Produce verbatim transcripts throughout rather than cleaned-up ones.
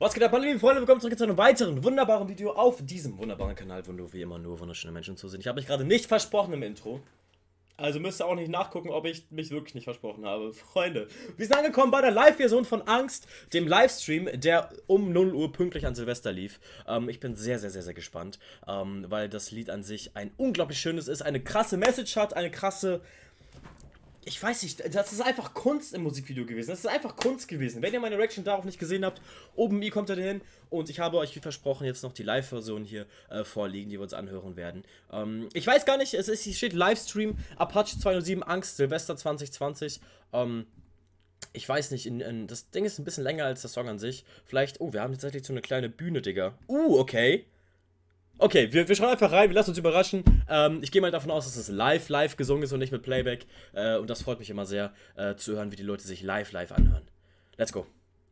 Was geht ab, meine lieben Freunde? Willkommen zurück zu einem weiteren wunderbaren Video auf diesem wunderbaren Kanal, wo du wie immer nur wunderschöne Menschen zusehen. Ich habe mich gerade nicht versprochen im Intro. Also müsst ihr auch nicht nachgucken, ob ich mich wirklich nicht versprochen habe. Freunde, wir sind angekommen bei der Live-Version von Angst, dem Livestream, der um null Uhr pünktlich an Silvester lief. Ähm, ich bin sehr, sehr, sehr, sehr gespannt, ähm, weil das Lied an sich ein unglaublich schönes ist, eine krasse Message hat, eine krasse... Ich weiß nicht, das ist einfach Kunst im Musikvideo gewesen. Das ist einfach Kunst gewesen. Wenn ihr meine Reaction darauf nicht gesehen habt, oben i kommt ihr hin. Und ich habe euch, wie versprochen, jetzt noch die Live-Version hier äh, vorliegen, die wir uns anhören werden. Ähm, ich weiß gar nicht, es ist, hier steht Livestream, Apache zweihundertsieben, Angst, Silvester zwanzig zwanzig. Ähm, ich weiß nicht, in, in, das Ding ist ein bisschen länger als der Song an sich. Vielleicht, oh, wir haben tatsächlich so eine kleine Bühne, Digga. Uh, okay. Okay, wir, wir schauen einfach rein, wir lassen uns überraschen. Ähm, ich gehe mal davon aus, dass es live, live gesungen ist und nicht mit Playback. Äh, und das freut mich immer sehr, äh, zu hören, wie die Leute sich live, live anhören. Let's go.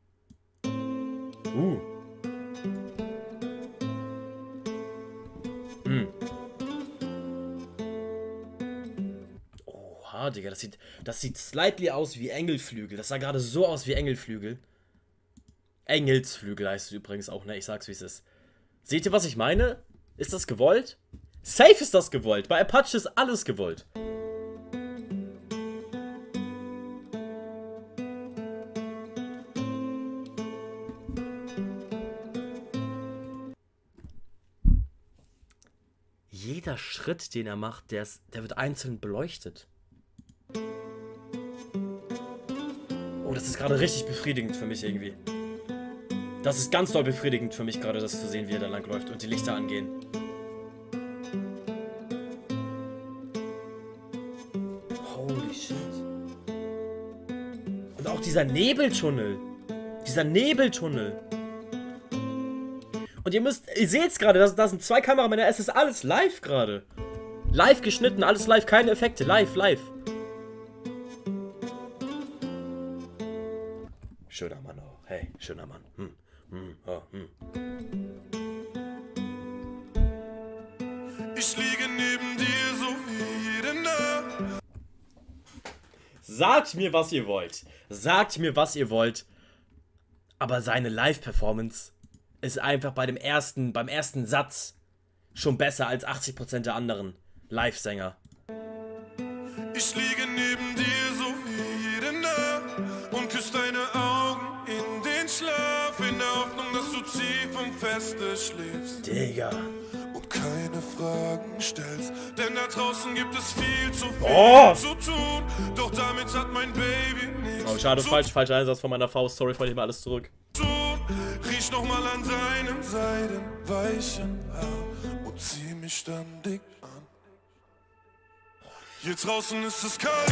Uh. Mm. Oha, Digga, das sieht, das sieht slightly aus wie Engelflügel. Das sah gerade so aus wie Engelflügel. Engelsflügel heißt es übrigens auch, ne? Ich sag's, wie es ist. Seht ihr, was ich meine? Ist das gewollt? Safe ist das gewollt. Bei Apache ist alles gewollt. Jeder Schritt, den er macht, der, ist, der wird einzeln beleuchtet. Oh, das ist gerade richtig befriedigend für mich irgendwie. Das ist ganz doll befriedigend für mich gerade, das zu sehen, wie er da lang läuft und die Lichter angehen. Holy shit. Und auch dieser Nebeltunnel. Dieser Nebeltunnel. Und ihr müsst, ihr seht es gerade, da sind zwei Kameramänner, es ist alles live gerade. Live geschnitten, alles live, keine Effekte, live, live. Schöner Mann, oh. Hey, schöner Mann. Hm. Hm, oh, hm. Ich liege neben dir so wie jede Nacht. Sagt mir, was ihr wollt. Sagt mir, was ihr wollt. Aber seine Live-Performance ist einfach bei dem ersten, beim ersten Satz schon besser als achtzig Prozent der anderen Live-Sänger. Ich liege neben dir so wie jede Nacht und küsse deine Augen in den Schlaf, in der Hoffnung, dass du tief und feste schläfst. Digga. Und keine Fragen stellst, denn da draußen gibt es viel zu viel oh. zu tun. Doch damit hat mein Baby nichts. Oh, schade, falsch, falscher Einsatz von meiner Faust. Sorry, falle ich mal alles zurück. Riech nochmal an seinem seidenweichen Haar und zieh mich dann dick an. Hier draußen ist es kalt,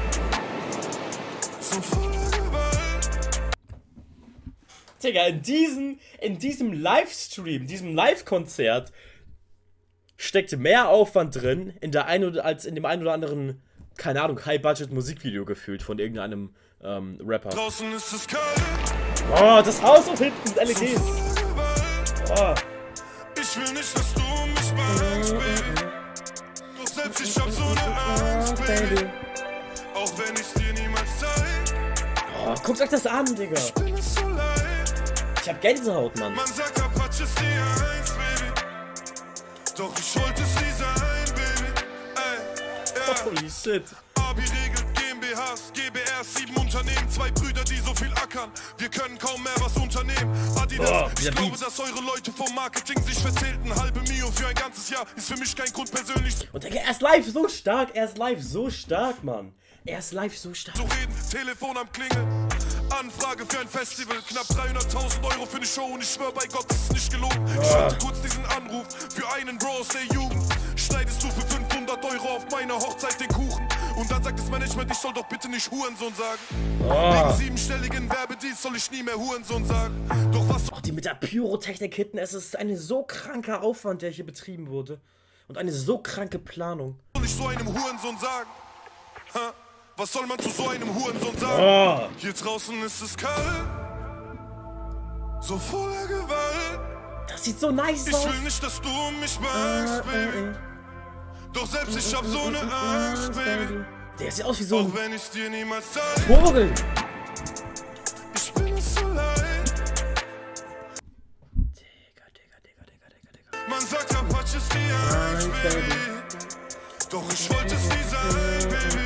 so voller Gewalt. Digga, in diesem, in diesem Livestream, diesem Live-Konzert steckt mehr Aufwand drin in der ein oder, als in dem einen oder anderen, keine Ahnung, High-Budget-Musikvideo gefühlt von irgendeinem ähm, Rapper. Draußen ist es kalt. Oh, das Haus und hinten sind L E Ds. Oh. Ich will nicht, dass du mich magst, Baby. Doch selbst ich hab so eine Angst, Baby. Auch wenn ich dir niemals zeig. Oh, guckt euch das an, Digga. Ich bin es so leid. Ich hab Gänsehaut, Mann. Man sagt, Apache ist die eins, Baby. Doch ich wollte es nie sein, Baby. Ey, ja. Holy shit. Abi regelt GmbHs, G B Rs, sieben Unternehmen, zwei Brüder, die so viel ackern. Wir können kaum mehr was unternehmen. Adidas, oh, ich glaube, Beat. Dass eure Leute vom Marketing sich verzählten. Halbe Mio für ein ganzes Jahr ist für mich kein Grund persönlich. Und Digga, er ist live so stark, er ist live so stark, Mann. Er ist live so stark. Zu reden, Telefon am Klingeln. Anfrage für ein Festival, knapp dreihunderttausend Euro für eine Show und ich schwör bei Gott, das ist nicht gelogen. Oh. Ich hatte kurz diesen Anruf für einen Bro aus der Jugend. Schneidest du für fünfhundert Euro auf meiner Hochzeit den Kuchen? Und dann sagt das Management, ich soll doch bitte nicht Hurensohn sagen. Oh. Wegen siebenstelligen Werbedienst soll ich nie mehr Hurensohn sagen. Doch was... Oh, die mit der Pyrotechnik hinten, es ist ein so kranker Aufwand, der hier betrieben wurde. Und eine so kranke Planung. Soll ich so einem Hurensohn sagen? Ha? Was soll man zu so einem Hurensohn sagen? Oh. Hier draußen ist es kalt. So voller Gewalt. Das sieht so nice aus. Ich will nicht, dass du mich magst, Baby. Doch selbst ich hab so eine Angst, Baby. Der sieht aus wie so ein... Auch wenn ich dir niemals zeig. Vogel. Ich bin es so leid. sagt, Apache ist die Eins, Baby. Doch ich wollte es nie sein, Baby.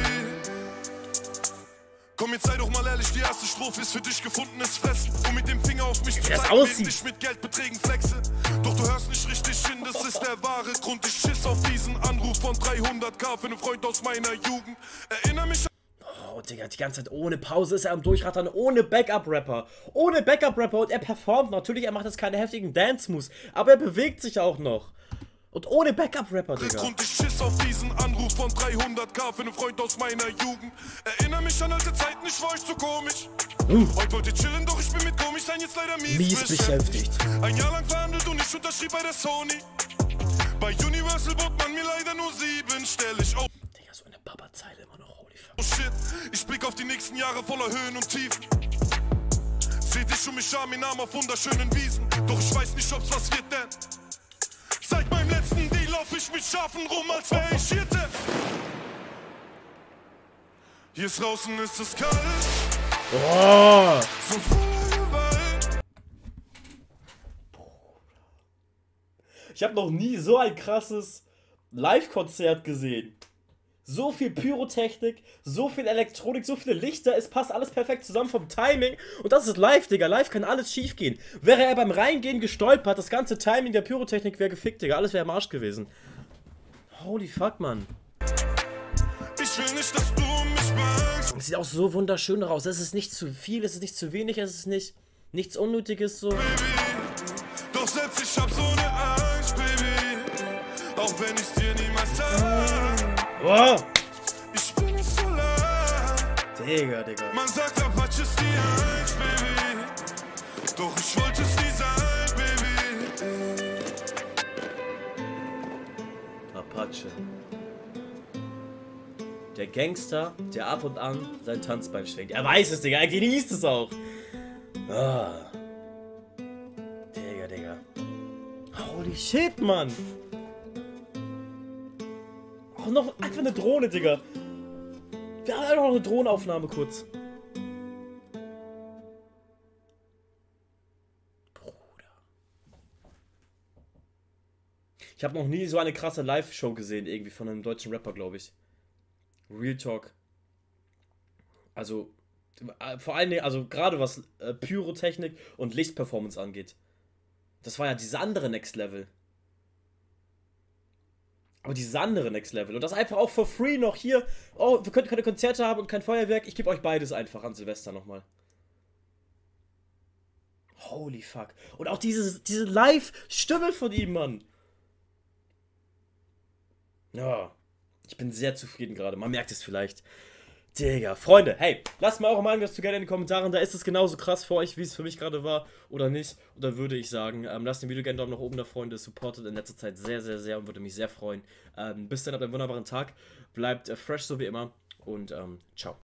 Komm, jetzt sei doch mal ehrlich, die erste Strophe ist für dich gefundenes Fressen. Um mit dem Finger auf mich zu zeigen, wenn ich mit Geldbeträgen flexe. Doch du hörst nicht richtig hin, das ist der wahre Grund. Ich schiss auf diesen Anruf von dreihunderttausend für einen Freund aus meiner Jugend. Erinnere mich an... Oh, Digga, die ganze Zeit ohne Pause ist er am Durchrattern, ohne Backup-Rapper. Ohne Backup-Rapper und er performt. Natürlich, er macht jetzt keine heftigen Dance-Moves, aber er bewegt sich auch noch. Und ohne Backup-Rapper, Digga. Und ich schiss auf diesen Anruf von dreihunderttausend für einen Freund aus meiner Jugend. Erinnere mich an alte Zeiten, ich war euch zu komisch. Uh. Heute wollt ihr chillen, doch ich bin mit komisch sein jetzt leider mies, mies beschäftigt. Ein Jahr lang verhandelt und ich unterschrieb bei der Sony. Bei Universal bot man mir leider nur sieben, stell ich auf. Digga, so eine Baba-Zeile immer noch, holy fuck. Oh shit, ich blick auf die nächsten Jahre voller Höhen und Tiefen. Seht ich um mich Arminam auf wunderschönen Wiesen. Doch ich weiß nicht, ob's was wird, denn seit meinem letzten Deal lauf ich mit Schafen rum, als wär ich Hirte. Hier draußen ist es kalt. Oh. So voller Gewalt. Ich habe noch nie so ein krasses Live-Konzert gesehen. So viel Pyrotechnik, so viel Elektronik, so viele Lichter, es passt alles perfekt zusammen vom Timing. Und das ist live, Digga. Live kann alles schief gehen. Wäre er beim Reingehen gestolpert, das ganze Timing der Pyrotechnik wäre gefickt, Digga. Alles wäre im Arsch gewesen. Holy fuck, Mann. Ich will nicht, dass du mich magst. Es sieht auch so wunderschön raus. Es ist nicht zu viel, es ist nicht zu wenig, es ist nicht nichts Unnötiges so. Baby, doch selbst ich hab so eine Angst, Baby. Auch wenn ich's dir niemals sag. Wow. Ich bin nicht so lang. Digga, Digga. Man sagt, Apache ist die Eins, Baby. Doch ich wollte es nie sein, Baby. Apache. Der Gangster, der ab und an sein Tanzbein schwingt. Er weiß es, Digga. Er genießt es auch. Ah. Digga, Digga. Holy shit, Mann. Auch noch einfach eine Drohne, Digga. Wir haben einfach noch eine Drohnenaufnahme kurz. Bruder. Ich habe noch nie so eine krasse Live-Show gesehen, irgendwie von einem deutschen Rapper, glaube ich. Real Talk. Also, äh, vor allen Dingen, also gerade was äh, Pyrotechnik und Lichtperformance angeht. Das war ja diese andere Next Level. Aber dieses andere Next Level. Und das einfach auch for free noch hier. Oh, wir können keine Konzerte haben und kein Feuerwerk. Ich gebe euch beides einfach an Silvester nochmal. Holy fuck. Und auch dieses, diese Live-Stimme von ihm, Mann. Ja. Ich bin sehr zufrieden gerade. Man merkt es vielleicht. Digga, Freunde, hey, lasst mal eure Meinung dazu gerne in den Kommentaren. Da ist es genauso krass für euch, wie es für mich gerade war oder nicht. Und dann würde ich sagen, ähm, lasst dem Video gerne einen Daumen nach oben da, Freunde. Supportet in letzter Zeit sehr, sehr, sehr und würde mich sehr freuen. Ähm, bis dann, habt einen wunderbaren Tag. Bleibt äh, fresh so wie immer und ähm, ciao.